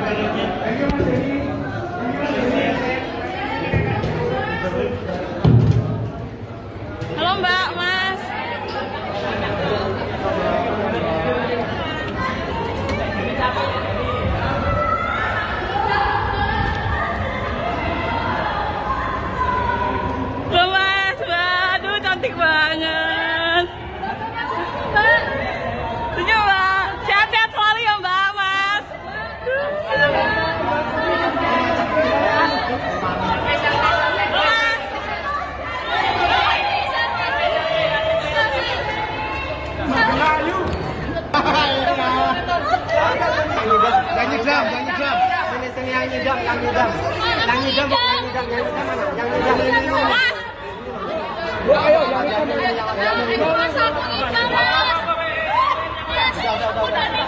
Halo Mbak, Mas. Halo Mas, aduh cantik banget. Mbak, senyum Mbak. Sehat-sehat selalu ya Mbak, Mas. Yang nyedam. Sini yang nyedam. Yang nyedam mana? Yang nyedam. Ayo, yang nyedam.